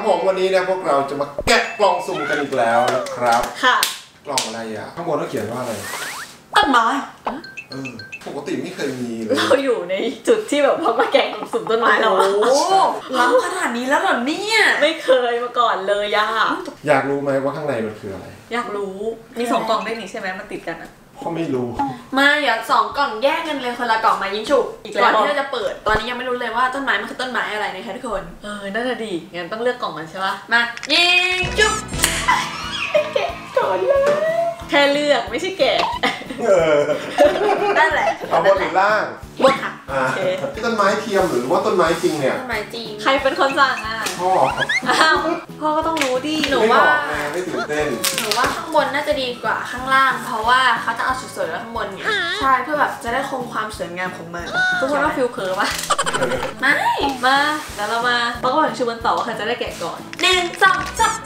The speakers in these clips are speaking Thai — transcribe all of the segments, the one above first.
ผมวันนี้นะพวกเราจะมาแกะกล่องสุ่มกันอีกแล้วนะครับค่ะกล่องอะไรอ่ะข้างบนเขาเขียนว่าอะไรต้นไม้ปกติไม่เคยมีเลยเราอยู่ในจุดที่แบบพอมาแกะกล่องสุ่มต้นไม้เราโอ้ล้ำขนาดนี้แล้วเหรอเนี่ยไม่เคยมาก่อนเลยย่าอยากรู้ไหมว่าข้างในมันคืออะไรอยากรู้มี2กล่องได้นี่ใช่ไหมมันติดกันอ่ะพ่อไม่รู้มาอย่า2กล่องแยกกันเลยคนละกล่องมายิงฉุกก่อนที่เราจะเปิดตอนนี้ยังไม่รู้เลยว่าต้นไม้มันคือต้นไม้อะไรนะคะทุกคนน่าจะดีงั้นต้องเลือกกล่องมันใช่ปะมายิงฉุกแกะก่อนเลยแค่เลือกไม่ใช่แกะนั่นแหละเอาบนหรือล่างบนค่ะที่ต้นไม้เทียมหรือว่าต้นไม้จริงเนี่ยต้นไม้จริงใครเป็นคนสั่งอ่ะพ่อก็ต้องรู้ดิหนูว่าไม่ตื่นเต้นหนูว่าข้างบนน่าจะดีกว่าข้างล่างเพราะว่าเขาจะเอาสวยๆไว้ข้างบนไงใช่เพื่อแบบจะได้คงความสวยงามของมันทุกคนว่าฟิลเคิร์ฟปะไม่มาแล้วเรามาต้องบอกชูมันต่อว่าใครจะได้แกะก่อน 1 2 3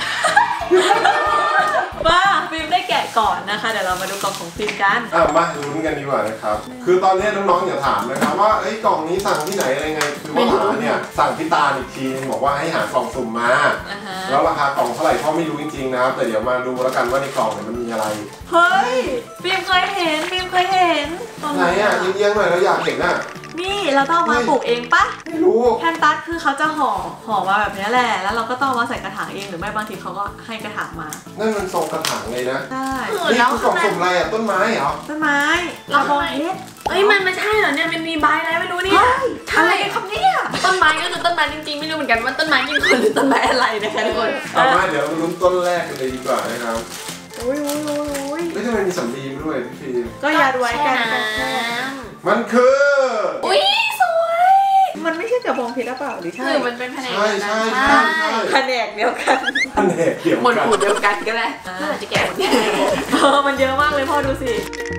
ว่าฟิล์มได้แกะก่อนนะคะเดี๋ยวเรามาดูกล่องของฟิล์มกันมาลุ้นกันดีกว่านะครับคือตอนนี้น้องๆอย่าถามนะครับว่ากล่องนี้สั่งที่ไหนอะไรไงคือว่าหาเนี่ยสั่งพี่ตาอีกทีบอกว่าให้หากล่องสุ่มมาแล้วราคากล่องเท่าไหร่พ่อไม่รู้จริงๆนะครับแต่เดี๋ยวมาดูแล้วกันว่าในกล่องเนี่ยมันมีอะไรเฮ้ยฟิล์มเคยเห็นไหนอ่ะเอียงๆหน่อยเราอยากเห็นอ่ะนี่เราต้องมาปลูกเองปะไม่รู้แพนตัสคือเขาจะห่อมาแบบนี้แหละแล้วเราก็ต้องมาใส่กระถางเองหรือไม่บางทีเขาก็ให้กระถางมานั่นมันทรงกระถางเลยนะใช่นี่คือกล่องสุ่มอะไรอ่ะต้นไม้เหรอต้นไม้เรามองเห็นมันไม่ใช่เหรอเนี่ยมันมีใบอะไรไม่รู้เนี่ยอะไรครับเนี่ยต้นไม้ก็คือต้นไม้จริงๆไม่รู้เหมือนกันว่าต้นไม้จริงคนหรือต้นไม้อะไรนะคะทุกคนมาเดี๋ยวลุ้นต้นแรกกันเลยดีกว่านะครับอุ้ยไม่ใช่มันมีสำลีมาด้วยพี่ฟิล์มก็ยัดไว้กันมันคืออุ้ยสวยมันไม่ใช่กระบองเพชรหรือเปล่าหรือใช่มันเป็นแผนกแผนกเดียวกันหมดหูเดียวกันก็ได้ถ้าเราจะแกะหมดเนี่ยมันเยอะมากเลยพ่อดูสิ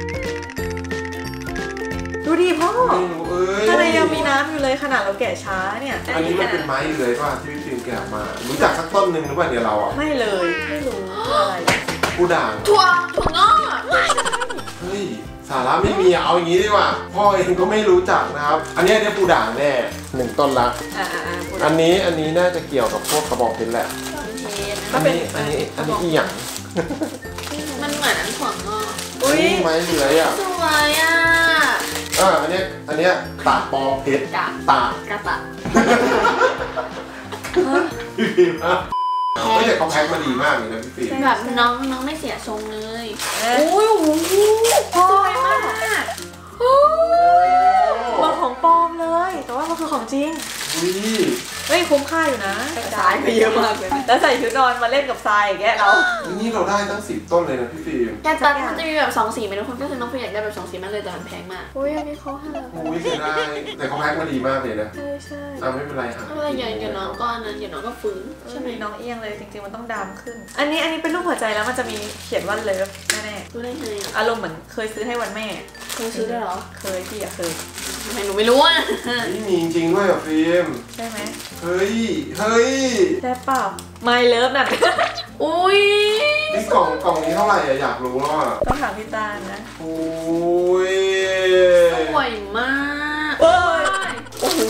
ดูดิพ่อข้างในยังมีน้ำอยู่เลยขนาดเราแกะช้าเนี่ยอันนี้มันเป็นไม้เลยป่ะที่พี่ฟิล์มแกะมารู้จักสักต้นหนึ่งหรือเปล่าเดี๋ยวเราอ่ะไม่เลยไม่รู้อะไรกูด่างถั่วงอกเฮ้ยสาระไม่มีเอาอย่างนี้ดีกว่าพ่อเองก็ไม่รู้จักนะครับอันนี้ปูด่างแน่1ต้นละอันนี้น่าจะเกี่ยวกับพวกกระบอกเพชรแหละอันนี้อีหยังมันเหมือนอันถั่วงอกอุ้ยไม้เหลือยอ่ะสวยอ่ะอันนี้ตาปองเพชรตากระตะพี่ฟิล์มนะไม่แต่เขาแพ็คมาดีมากเลยนะพี่ฟิล์มแบบน้องไม่เสียทรงเลยอุ้ยสวยมากมันของปลอมเลยแต่ว่ามันคือของจริงเฮ้ยคุ้มค่าอยู่นะทรายไปเยอะมากเลยแล้วใส่ชุดนอนมาเล่นกับทรายอย่างเงี้ยนี่เราได้ตั้ง10 ต้นเลยนะพี่ฟิล์มแต่ตอนมันจะมีแบบ2 สีไหมทุกคนก็คือน้องฟิล์มอยากได้แบบ2 สีมากเลยแต่มันแพงมากอุ้ยอันนี้เขาหาเสียดายแต่เขาแพ็คมาดีมากเลยนะใช่ไม่เป็นไรค่ะไม่เป็นไรอย่างน้องก็นั้นอย่างน้องก็ฟื้นใช่ไหมน้องเอียงเลยจริงๆมันต้องดำขึ้นอันนี้เป็นรูปหัวใจแล้วมันจะมีเขียนว่าเลิฟแน่ๆรู้ได้ไงอารมณ์เหมือนเคยซื้อให้วันแม่เคยซื้อได้หรอเคยพี่อะเคยหนูไม่รู้อ่ะนี่มีจริงด้วยอ่ะฟิล์มใช่ไหมเฮ้ยได้เปล่า My Love น่ะอุ้ยนี่กล่องนี้เท่าไหร่อะอยากรู้แล้วอ่ะต้องถามพี่ตานะโอ้ยสวยมากโอ้โห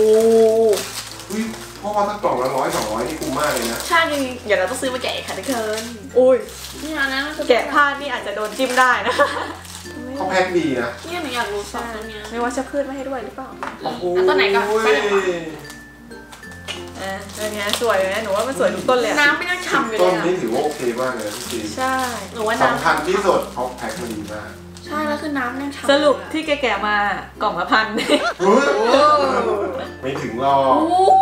เพราะว่าถ้ากล่องละ100-200นี่คุ้มมากเลยนะใช่จริงเดี๋ยวเราต้องซื้อมาแกะค่ะทุกคนอุ้ยนี่นะแกะผ้านี่อาจจะโดนจิ้มได้นะเขาแพ็คดีนะเนี่ยหนูอยากรู้สักตัวเนี้ยไม่ว่าจะพืชไม่ให้ด้วยหรือเปล่าต้นไหนก่อนต้นไหนก่อนตัวนี้สวยไหมหนูว่ามันสวยทุกต้นเลยน้ำไม่ต้องฉ่ำเลยต้นนี้ถือว่าโอเคมากเลยพี่ใช่หนูว่าน้ำสำคัญที่สุดเขาแพ็คมาดีมากใช่แล้วคือน้ำไม่ฉ่ำสรุปที่แกะมากล่องละ1,000 ไม่ถึงหรอก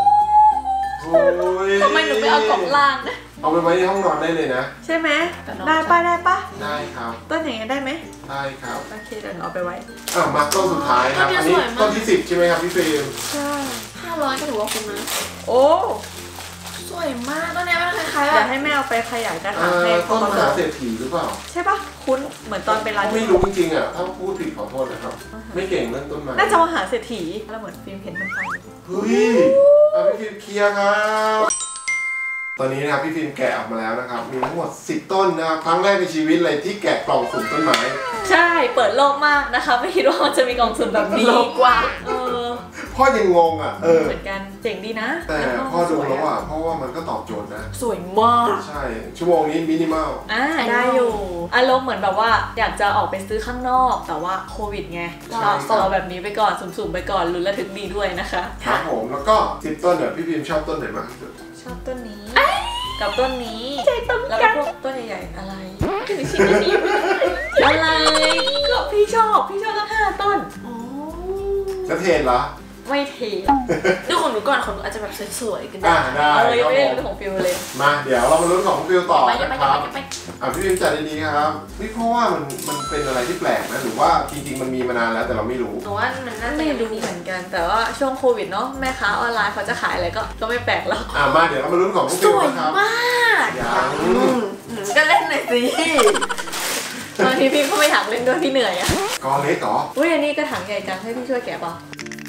ทำไมหนูไม่เอากล่องล่างนะเอาไปไว้ในห้องนอนได้เลยนะใช่ไหมได้ปะได้ครับต้นอย่างนี้ได้ไหมได้ครับโอเคเดี๋ยวเอาไปไว้มาต้นสุดท้ายครับอันนี้ต้นที่10ใช่ไหมครับพี่ฟิล์มใช่ 500ก็ถือว่าคุ้มนะโอ้สวยมากต้นนี้มันคล้ายๆเดี๋ยวให้แม่เอาไปขยายกระถางให้ต้นมหาเศรษฐีหรือเปล่าใช่ปะคุ้นเหมือนตอนไปร้านไม่รู้จริงๆอ่ะถ้าพูดผิดขอโทษนะครับไม่เก่งเรื่องต้นไม้น่าจะมหาเศรษฐีแล้วเหมือนฟิล์มเห็นมันไปเฮ้ยพี่ฟิล์มเคลียร์ครับตอนนี้นะครับพี่ฟิล์มแกะออกมาแล้วนะครับมีทั้งหมด10 ต้นนะครับครั้งแรกในชีวิตเลยที่แกะกล่องสุ่มต้นไม้ใช่เปิดโลกมากนะคะไม่คิดว่ามันจะมีกล่องสุ่มแบบนี้กว่าพพ่อยังงงอ่ะเหมือนกันเจ๋งดีนะแต่พ่อดูแล้วอ่ะเพราะว่ามันก็ตอบโจทย์นะสวยมากใช่ชั่วโมงนี้มินิมอลได้อยู่อารมณ์เหมือนแบบว่าอยากจะออกไปซื้อข้างนอกแต่ว่าโควิดไงต่อแบบนี้ไปก่อนสุ่มๆไปก่อนลุ้นระทึกดีด้วยนะคะครับผมแล้วก็10 ต้นเนี่ยพี่พิมชอบต้นไหนมากที่สุดชอบต้นนี้กับต้นนี้แล้วก็พวกต้นใหญ่ๆอะไรถึงชิ้นนี้อะไรก็พี่ชอบทั้ง5 ต้นจะเทนเหรอไม่เทดูของหนูก่อนของหนูอาจจะแบบสวยๆกันได้ยังไม่ได้รู้ของฟิวเลยมาเดี๋ยวเรามาลุ้นของฟิวต่อนะครับพี่พิมจัดดีๆครับนี่เพราะว่ามันเป็นอะไรที่แปลกนะหรือว่าจริงๆมันมีมานานแล้วแต่เราไม่รู้หนูว่ามันน่าจะไม่รู้เหมือนกันแต่ว่าช่วงโควิดเนาะแม่ค้าออนไลน์เขาจะขายอะไรก็ไม่แปลกแล้วมาเดี๋ยวเรามาลุ้นของฟิวนะครับสวยมากก็เล่นหน่อยสิบางทีพี่ก็ไม่อยากเล่นด้วยพี่เหนื่อยอะกอเล็กเหรออุ้ยอันนี้กระถางใหญ่จังให้พี่ช่วยแกะป่ะ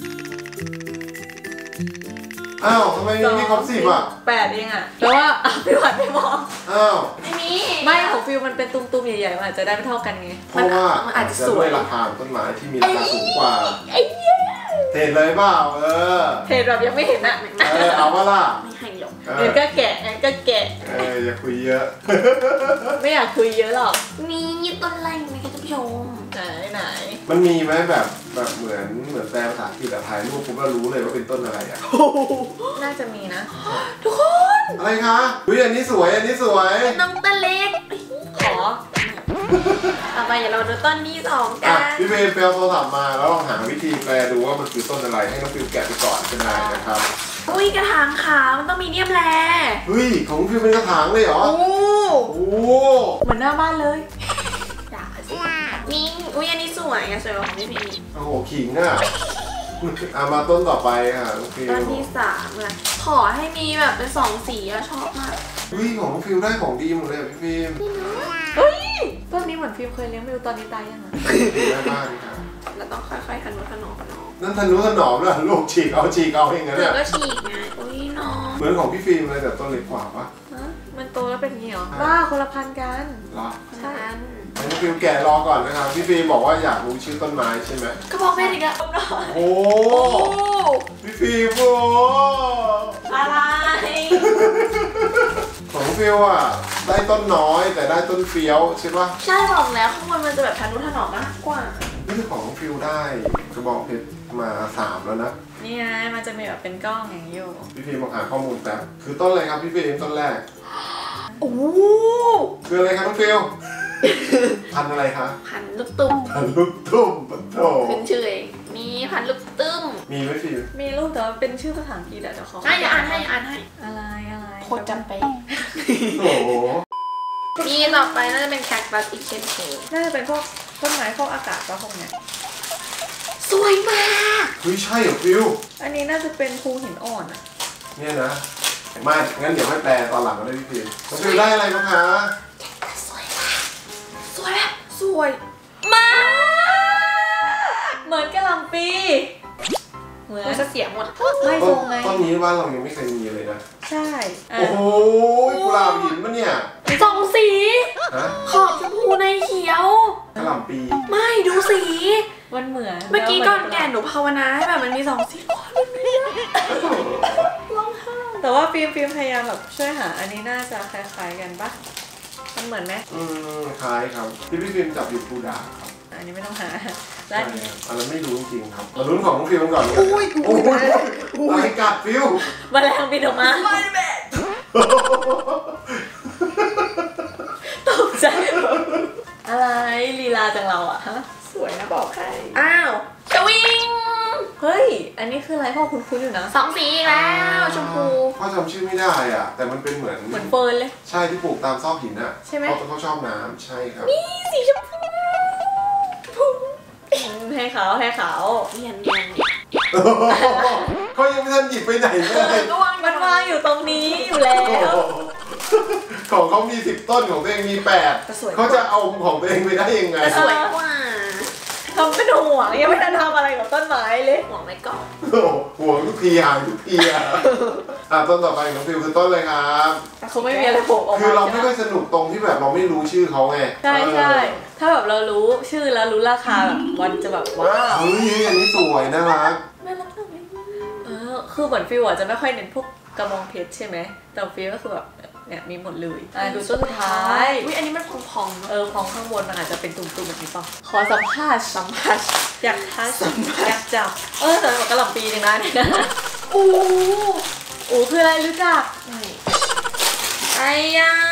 อ้าวทำไมมีครบ10 อ่ะ 8เองอ่ะแต่ว่าพี่หวานไม่มองอ้าวอันนี้ไม่ของฟิวมันเป็นตุ้มๆใหญ่ๆมันอาจจะได้ไม่เท่ากันไงเพราะว่ามันอาจจะสวยราคาต้นไม้ที่มีราคาสูงกว่าเห็นเลยเปล่าเห็นแบบยังไม่เห็นอ่ะเอาว่าล่ะไม่ให้หรอกงั้นก็แกะอย่าคุยเยอะไม่อยากคุยเยอะหรอกมีต้นอะไรไหมคะท่านผู้ชมไหนมันมีไหมแบบเหมือนแปลภาษาอังกฤษแต่ถ่ายรูปผมก็รู้เลยว่าเป็นต้นอะไรอ่ะน่าจะมีนะทุกคนอะไรคะอันนี้สวยน้องต้นเล็กขอต่อไปอย่าเราดูต้นที่2กันพี่เมย์ไปเอาโทรศัพท์มาแล้วลองหาวิธีแปลดูว่ามันคือต้นอะไรให้น้องฟิวแกะไปก่อนก็ได้นะครับอุ้ยกระถางขาวมันต้องมีเดียมแลของฟิวเป็นกระถางเลยเหรอโอ้เหมือนหน้าบ้านเลยนี่อุ้ยอันนี้สวยอะสวยกว่าของพี่พีโอ้โหขิงอ่ะมาต้นต่อไปค่ะน้องฟิวต้นที่3เลยขอให้มีแบบเป็น2 สีอะชอบมากของน้องฟิวได้ของดีหมดเลยพี่ฟิล์มต้นนี้เหมือนฟิล์มเคยเลี้ยงไม่รู้ตอนนี้ตายยังไงได้บ้างครับเราต้องค่อยๆทนุถนอมนั่นทนุถนอมแล้วลูกฉีกเอาอย่างนั้นเนี่ยก็ฉีกไงอุ้ยน้องเหมือนของพี่ฟิล์มเลยแต่ต้นเล็กกว่าปะมันโตแล้วเป็นงี้เหรอบ้าคนละพันกันเหรอใช่น้องฟิล์มแกะรอก่อนนะครับพี่ฟิล์มบอกว่าอยากรู้ชื่อต้นไม้ใช่ไหมก็บอกแม่ดิกะโอ้พี่ฟิล์มโอ้อะไรของฟิวอ่ะได้ต้นน้อยแต่ได้ต้นเฟี้ยวใช่ปะใช่บอกแล้วข้างบนมันจะแบบทนุถนอมมากกว่านี่คือของฟิวได้กระบองเพชรมา3แล้วนะนี่ไงมันจะมีแบบเป็นกล้องอย่างนี้อยู่พี่ฟิล์มบอกหาข้อมูลแป๊บคือต้นอะไรครับพี่ฟิล์มต้นแรกโอ้คืออะไรครับน้องฟิวพันอะไรคะพันลูกตุ้มโธ่ขึ้นชื่อเองมีพันลูกตุ้มมีไหมฟิวมีลูกแต่ว่าเป็นชื่อภาษาอังกฤษอะเดี๋ยวเขาอ่านให้อะไรโคตรจำไปโอ้โหนี่ต่อไปน่าจะเป็นแคคตัสอีกเช่นเคยน่าจะเป็นพวกต้นไม้พวกอากาศก็คงเนี่ยสวยมากใช่เหรอฟิวอันนี้น่าจะเป็นภูหินอ่อนอะเนี่ยนะมางั้นเดี๋ยวให้แปลตอนหลังก็ได้พี่ฟิวฟิวได้อะไรบ้างคะสวยมากเหมือนกะหล่ำปีเหมือนจะเสียหมดไม่ทรงไงต้นนี้บ้านเรายังไม่เคยมีเลยนะใช่โอ้โหกุหลาบหินมันเนี่ย 2 สีขอบชมพูในเขียวกะหล่ำปีไม่ดูสีมันเหมือนเมื่อกี้ก่อนแกหนูภาวนาให้แบบมันมี2 สีร้องไห้แต่ว่าฟิล์มพยายามแบบช่วยหาอันนี้น่าจะคล้ายๆกันปะมันเหมือนไหมคล้ายครับพี่ฟิล์มจับอยู่ภูดาครับอันนี้ไม่ต้องหาและอันนั้นไม่รู้จริงๆครับมาลุ้นของน้องฟิวก่อนอะไรกัดฟิวแมลงบินออกมาตกใจอะไรลีลาจังเราอะฮะสวยนะบอกใครอ้าวสวิงเฮ้ยอันนี้คืออะไรพ่อคุ้นๆอยู่นะ 2 สีแล้วชมพูพ่อจำชื่อไม่ได้อ่ะแต่มันเป็นเหมือนเฟิร์นเลยใช่ที่ปลูกตามซอกหินอ่ะใช่ไหมเขาชอบน้ำใช่ครับนี่สีชมพูให้เขาเนียนเขายังไม่ทันหยิบไปไหนเลยมันวางอยู่ตรงนี้อยู่แล้วของเขามี10 ต้นของตัวเองมี8เขาจะเอาของตัวเองไปได้ยังไงสวยกว่าทำเป็นห่วงยังไม่ทันทำอะไรกับต้นไม้เลยห่วงไม่ก่อนห่วงทุกทีหายทุกทีต้นต่อไปของฟิวคือต้นเลยครับเขาไม่มีอะไรโผล่ออกมาคือเราไม่ค่อยสนุกตรงที่แบบเราไม่รู้ชื่อเขาไงใช่ถ้าแบบเรารู้ชื่อแล้วรู้ราคาแบบวันจะแบบว้าวเฮ้ยอันนี้สวยน่ารักคือเหมือนฟิวจะไม่ค่อยเน้นพวกกระบองเพชรใช่ไหมแต่ฟิวก็คือแบบเนี่ยมีหมดเลยดูต้นสุดท้ายอุ้ยอันนี้มันพองๆพองข้างบนมันอาจจะเป็นตุ่มๆแบบนี้ป่ะขอสัมภาษณ์อยากทัชอยากจับแต่แบบกระหล่ำปีนึงนะเนี่ยนะคืออะไรรู้จักไอ้ย่า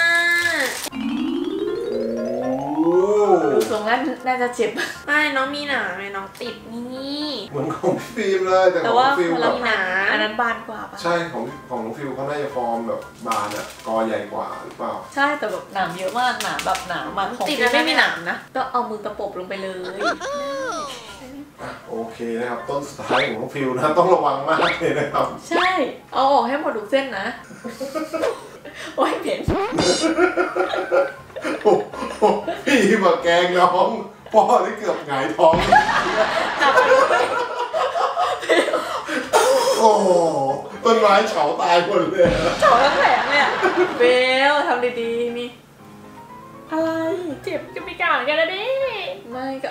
ดูทรงนั้นน่าจะเจ็บไม่น้องมีหนาไหมน้องติดนี่เหมือนของพี่ฟิล์มเลยแต่ของฟิล์มแบบหนาอันนั้นบานกว่าป่ะใช่ของน้องฟิล์มเขาน่าจะฟอร์มแบบบานอ่ะกอใหญ่กว่าหรือเปล่าใช่แต่แบบหนามเยอะมากหนามแบบหนามมากของฟิล์มไม่มีหนามนะก็เอามือตะปบลงไปเลยโอเคนะครับต้นสุดท้ายของน้องฟิล์มนะต้องระวังมากเลยนะครับใช่เอาออกให้หมดทุกเส้นนะโอ้ยเห็นพี่มาแกงน้องพ่อที่เกือบหงายท้องโอ้ต้นไม้เฉาตายหมดเลยเฉาทั้งแผงเนี่ยเบลทำดีๆนี่อะไรเจ็บจะไม่กล้าเหมือนกันนะดิไม่ก็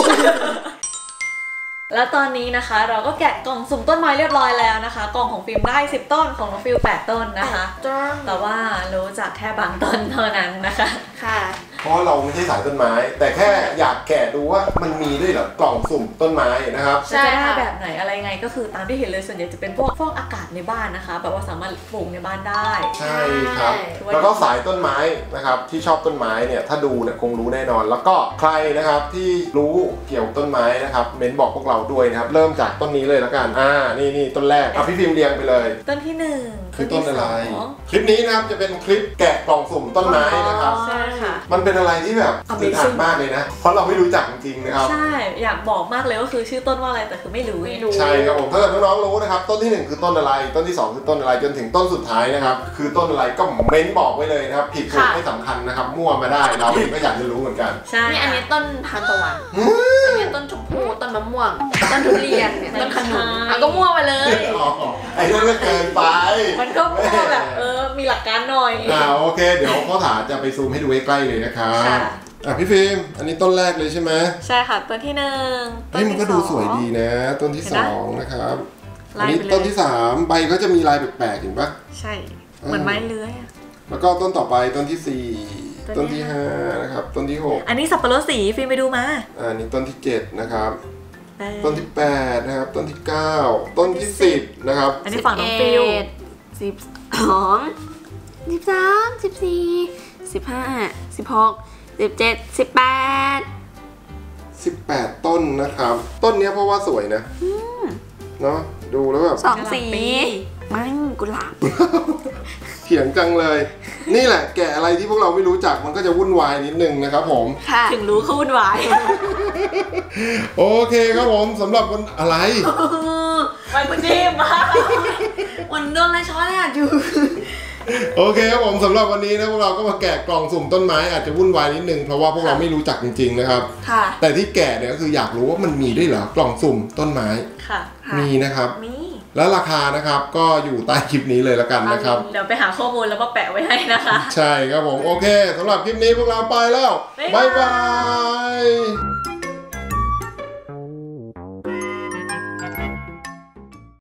แล้วตอนนี้นะคะเราก็แกะกล่องสุ่มต้นไม้เรียบร้อยแล้วนะคะกล่องของฟิล์มได้10ต้นของน้องฟิล8ต้นนะคะแต่ว่ารู้จักแค่บางต้นเท่านั้นนะคะค่ะเพราะเราไม่ใช่สายต้นไม้แต่แค่อยากแกะดูว่ามันมีด้วยเหรอกล่องสุ่มต้นไม้นะครับจะได้แบบไหนอะไรไงก็คือตามที่เห็นเลยส่วนใหญ่จะเป็นพวกฟอกอากาศในบ้านนะคะแบบว่าสามารถปลูกในบ้านได้ใช่ครับแล้วก็สายต้นไม้นะครับที่ชอบต้นไม้เนี่ยถ้าดูเนี่ยคงรู้แน่นอนแล้วก็ใครนะครับที่รู้เกี่ยวกับต้นไม้นะครับเม้นบอกพวกเราด้วยนะครับเริ่มจากต้นนี้เลยแล้วกันนี่ต้นแรกพี่ฟิล์มเรียงไปเลยต้นที่1 คือต้นอะไรคลิปนี้นะครับจะเป็นคลิปแกะกล่องสุ่มต้นไม้นะครับใช่ค่ะมันเป็นอะไรที่แบบตื่นเต้นมากเลยนะเพราะเราไม่รู้จักจริงๆนะครับใช่อยากบอกมากเลยว่าคือชื่อต้นว่าอะไรแต่คือไม่รู้ใช่ครับผมถ้าเกิดน้องๆรู้นะครับต้นที่1คือต้นอะไรต้นที่2คือต้นอะไรจนถึงต้นสุดท้ายนะครับคือต้นอะไรก็เม้นบอกไว้เลยนะครับผิดถูกไม่สำคัญนะครับมั่วมาได้เราก็อยากจะรู้เหมือนกันใช่นี่อันนี้ต้นทานตะวันอันนี้ต้นชมพูต้นมะม่วงต้นทุเรียนต้นขนุนก็มั่วไปเลยไอ้นั่นก็เกินไปมันก็มั่วแบบมีหลักการหน่อยโอเคเดี๋ยวพ่อถาจะไปซูมให้ดูใกล้ๆเลยนะครับพี่ฟิล์มอันนี้ต้นแรกเลยใช่ไหมใช่ค่ะต้นที่1 มันก็ดูสวยดีนะต้นที่2นะครับอันนี้ต้นที่3ใบก็จะมีลายแปลกๆเห็นปะใช่เหมือนไม้เลื้อยแล้วก็ต้นต่อไปต้นที่4ต้นที่5นะครับต้นที่6 อันนี้สับปะรดสีฟิล์มไปดูมาอันนี้ต้นที่7นะครับต้นที่8นะครับต้นที่9ต้นที่10นะครับอันนี้ฝั่งน้องฟิล 12 13 14 15 16 17 18ต้นนะครับต้นนี้เพราะว่าสวยนะเนาะดูแล้วแบบ 2สีมันกุหลาบเถียงจังเลยนี่แหละแกะอะไรที่พวกเราไม่รู้จักมันก็จะวุ่นวายนิดนึงนะครับผมถึงรู้ก็วุ่นวายโอเคครับผมสำหรับวันอะไรวันพุธที่มาวันโดนอะไรช้อนเลยอยู่โอเคครับผมสำหรับวันนี้นะพวกเราก็มาแกะกล่องสุ่มต้นไม้อาจจะวุ่นวายนิดนึงเพราะว่าพวกเราไม่รู้จักจริงๆนะครับแต่ที่แกะเนี่ยก็คืออยากรู้ว่ามันมีด้วยเหรอกล่องสุ่มต้นไม้มีนะครับแล้วราคานะครับก็อยู่ใต้คลิปนี้เลยแล้วกันนะครับเดี๋ยวไปหาข้อมูลแล้วมาแปะไว้ให้นะคะใช่ครับผมโอเคสำหรับคลิปนี้พวกเราไปแล้วบ๊ายบาย